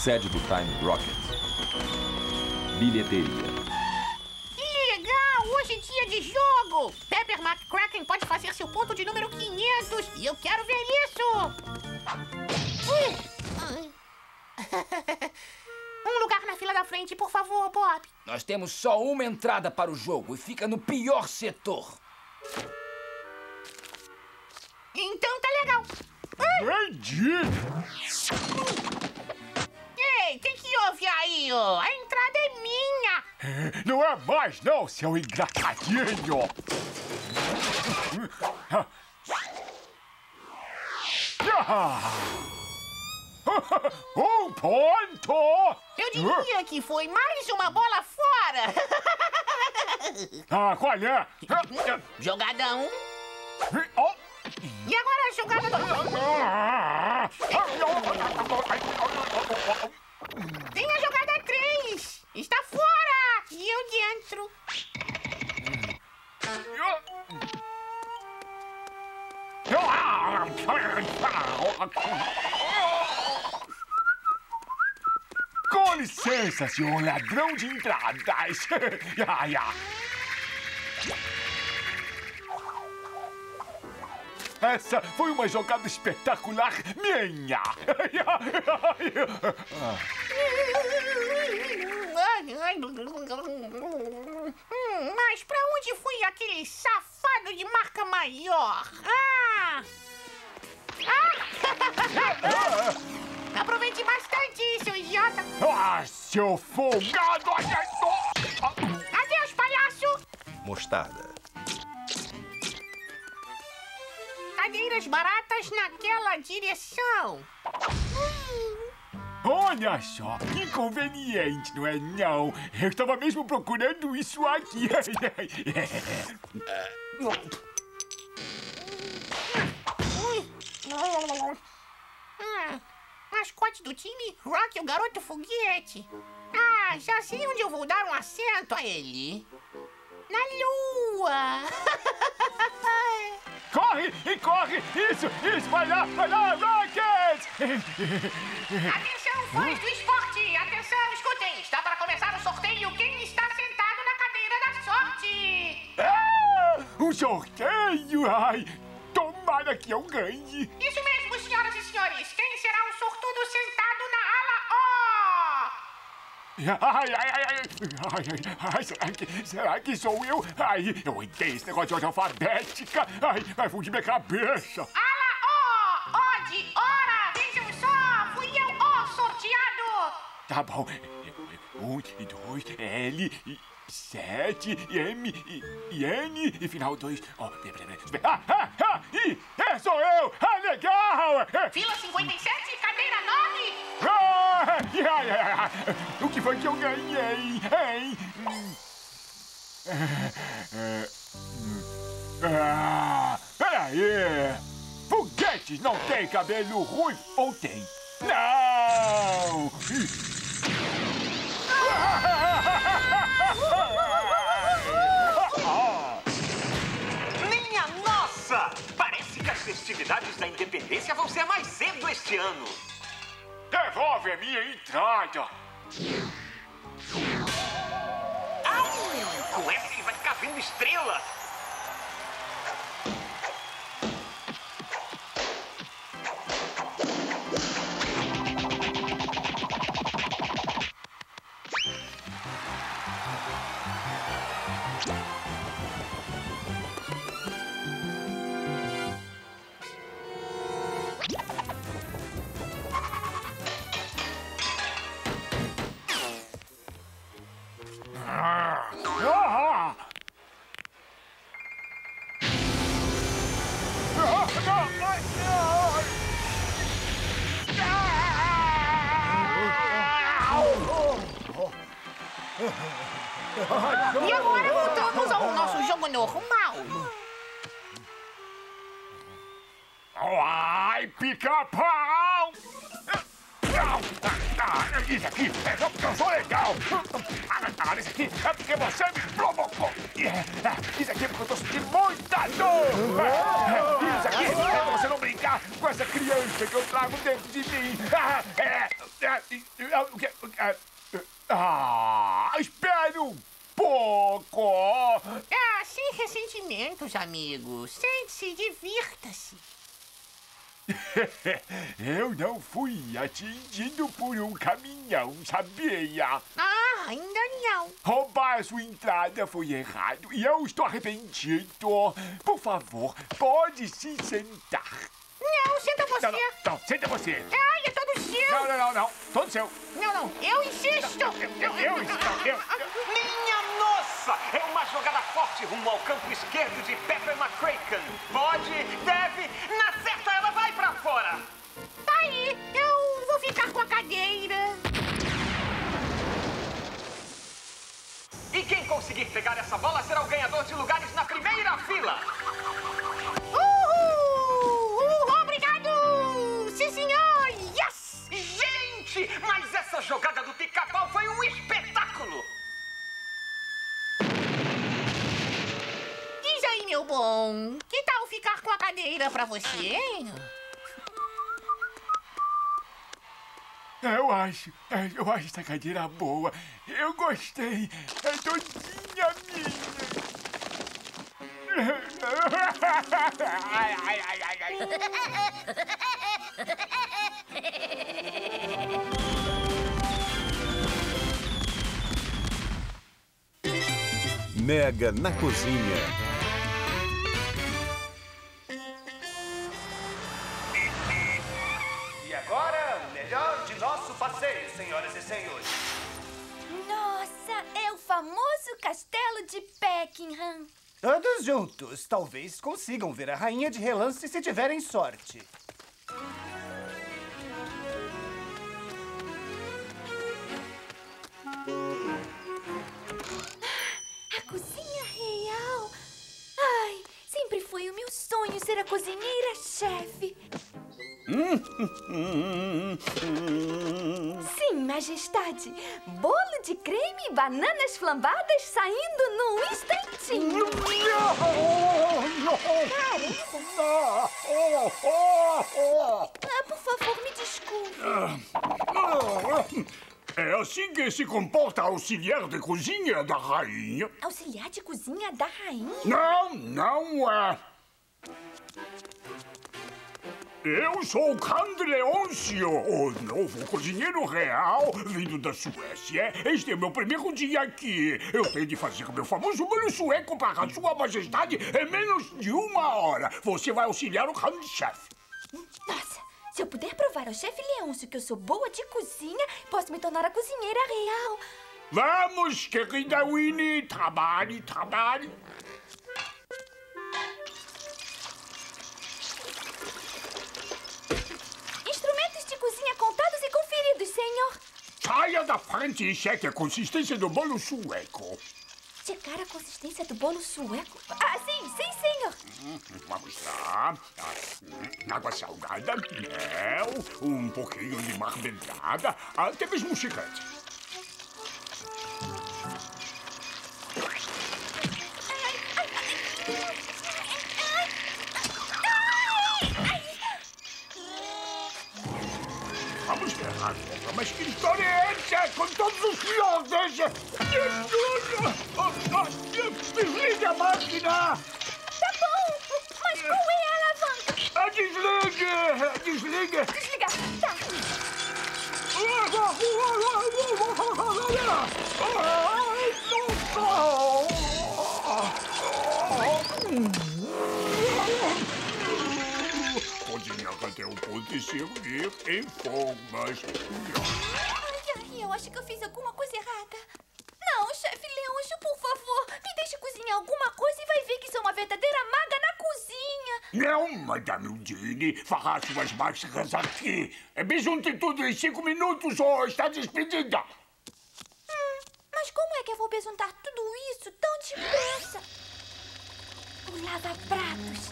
sede do Time Rocket. Bilheteria. Que legal! Hoje é dia de jogo! Pepper McCracken pode fazer seu ponto de número 500 e eu quero ver isso! Um lugar na fila da frente, por favor, Bob. Nós temos só uma entrada para o jogo e fica no pior setor. Então tá legal. Grande! Ei, tem que ouvir aí, ó. A entrada é minha. Não é mais, não, seu engraçadinho! Um ponto! Eu diria que foi mais uma bola fora. Qual é? Jogada 1. E agora a jogada 2. Tem a jogada 3. Está fora. E eu dentro. Com licença, senhor ladrão de entradas. Essa foi uma jogada espetacular minha. Mas pra onde foi aquele safado de marca maior? Aproveite bastante, seu idiota. Seu folgado! Adeus, palhaço. Mostarda. Cadeiras baratas naquela direção. Olha só, que conveniente, não é não? Eu estava mesmo procurando isso aqui. Mascote do time, Rock, o garoto foguete. Já sei onde eu vou dar um assento a ele. Na lua. Corre e corre! Isso! Vai lá, Rocket! Atenção, fãs do esporte! Atenção, escutem! Está para começar o sorteio. Quem está sentado na cadeira da sorte? Um sorteio! Ai, tomara que eu ganhe! Isso mesmo, senhoras e senhores! Quem será o sortudo sentado na ala Será que sou eu? Eu odeio esse negócio de ordem alfabética! Vai fugir minha cabeça! Ala O! O de hora! Vejam só! Fui eu o sorteado! Tá bom. 1 e 2, L, 7, M e N e final 2. Sou eu! Legal! Fila 57, cadeira 9! O que foi que eu ganhei, hein? Peraí! Foguetes não tem cabelo ruivo ou tem? Não! Minha nossa! Parece que as festividades da independência vão ser mais cedo este ano. Devolve a minha entrada! Com essa ele vai ficar vendo estrelas! E agora voltamos ao nosso jogo normal. Ai, Pica-Pau! Isso aqui é só porque eu sou legal. Isso aqui é porque você me provocou. Isso aqui é porque eu tô sentindo muita dor. Isso aqui é pra você não brincar com essa criança que eu trago dentro de mim. Espere um pouco. Sem ressentimentos, amigos. Sente-se, divirta-se. Eu não fui atingido por um caminhão, sabia? Ainda não. Roubar a sua entrada foi errado e eu estou arrependido. Por favor, pode se sentar. Não, senta você. Não, senta você. É todo seu. Não. Todo seu. Não, eu insisto. Minha nossa! É uma jogada forte rumo ao campo esquerdo de Pepper McCracken. Pode, deve, na certa ela vai pra fora. Tá aí, eu vou ficar com a cadeira. E quem conseguir pegar essa bola será o ganhador de lugares na primeira fila. Obrigado! Sim, senhor! Yes! Gente, mas essa jogada do Pica-Pau foi um espetáculo! Diz aí, meu bom, que tal ficar com a cadeira pra você? Eu acho essa cadeira boa. Eu gostei. É todinha minha. Mega na cozinha. E agora, o melhor de nosso passeio, senhoras e senhores. Nossa, é o famoso castelo de Buckingham. Todos juntos. Talvez consigam ver a rainha de relance se tiverem sorte. A cozinha real. Ai, sempre foi o meu sonho ser a cozinheira-chefe. Sim, majestade. Bolo de creme e bananas flambadas saindo num instantinho. Por favor, me desculpe. É assim que se comporta a auxiliar de cozinha da rainha? Auxiliar de cozinha da rainha? Não é. Eu sou Grande Leôncio, o novo cozinheiro real vindo da Suécia. Este é meu primeiro dia aqui. Eu tenho de fazer meu famoso bolo sueco para Sua Majestade em menos de 1 hora. Você vai auxiliar o grande chefe. Nossa, se eu puder provar ao chefe Leôncio que eu sou boa de cozinha, posso me tornar a cozinheira real. Vamos, querida Winnie, trabalhe. Instrumentos de cozinha contados e conferidos, senhor. Saia da frente e cheque a consistência do bolo sueco. Checar a consistência do bolo sueco? Ah, sim, senhor. Vamos lá. Água salgada, mel, um pouquinho de marmelada, até mesmo chiclete. Vamos ver agora, mas que história é essa com todos os fios? Desliga a máquina! Tá bom, mas qual é a alavanca? Desliga! Desligar, tá. Cozinhar até o ponto de servir em formas. Ai, eu acho que eu fiz alguma coisa errada. Não, chefe Leôncio, por favor, me deixe cozinhar alguma coisa e vai ver que sou uma verdadeira maga na cozinha. Não, Madame Udine, fará suas mágicas aqui. Besunte tudo em 5 minutos ou está despedida. Mas como é que eu vou besuntar tudo isso tão depressa? O lava-pratos.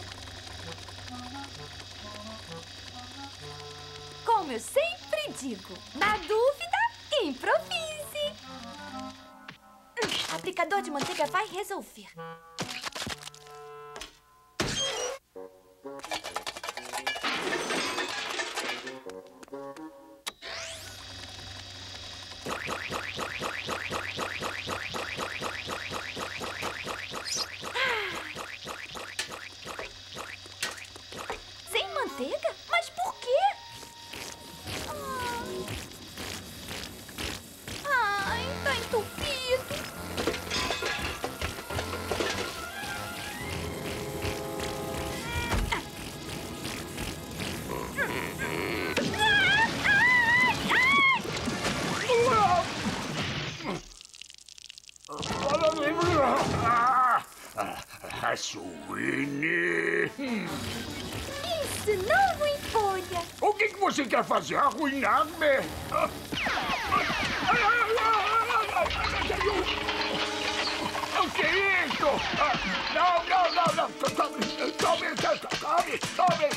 Como eu sempre digo, na dúvida, improvise. Aplicador de manteiga vai resolver. Winnie. Isso não me importa. O que você quer fazer? Arruinar-me? O que é isso? Não. Tome.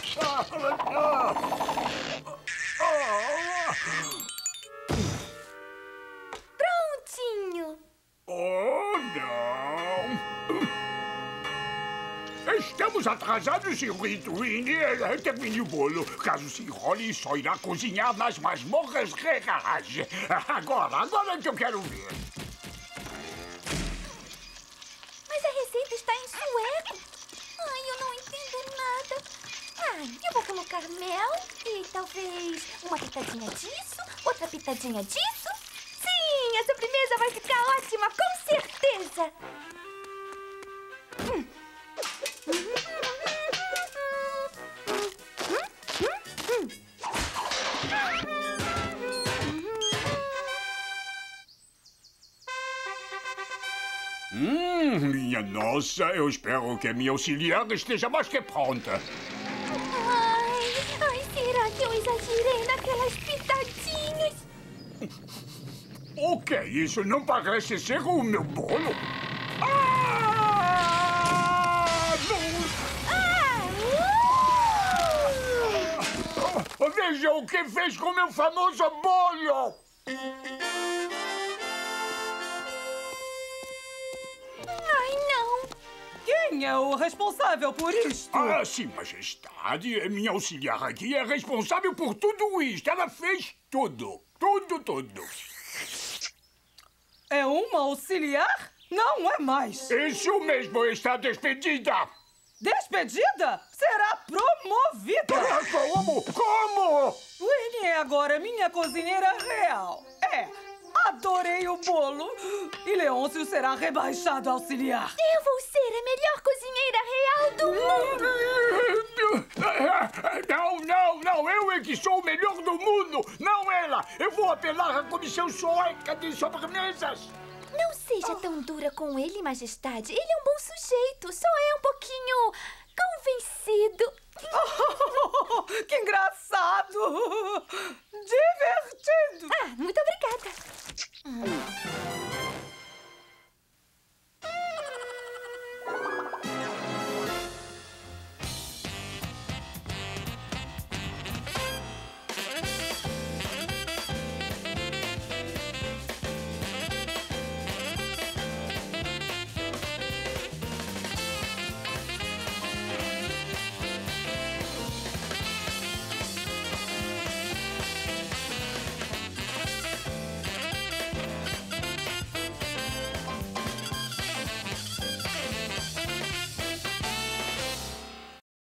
Prontinho. Oh, não. Estamos atrasados, senhorito Winnie. Termine o bolo. Caso se enrole, só irá cozinhar nas masmorras reais. Agora que eu quero ver. Mas a receita está em sueco. Ai, eu não entendo nada. Eu vou colocar mel e talvez uma pitadinha disso, outra pitadinha disso. Sim, a sobremesa vai ficar ótima, com certeza. Minha nossa, eu espero que a minha auxiliar esteja mais que pronta. Ai, será que eu exagerei naquelas pitadinhas? O que é isso? Não parece ser o meu bolo? Veja o que fez com o meu famoso bolo! Ai, não! Quem é o responsável por isto? Sim, majestade. Minha auxiliar aqui é responsável por tudo isto. Ela fez tudo. Tudo. É uma auxiliar? Não é mais. Isso mesmo, está despedida. Despedida? Será promovida. Como? Winnie é agora minha cozinheira real. Adorei o bolo. E Leôncio será rebaixado a auxiliar. Eu vou ser a melhor cozinheira real do mundo! Não, eu é que sou o melhor do mundo, não ela! Eu vou apelar à comissão sueca de sobremesas! Não seja tão dura com ele, majestade. Ele é um bom sujeito, só é um pouquinho...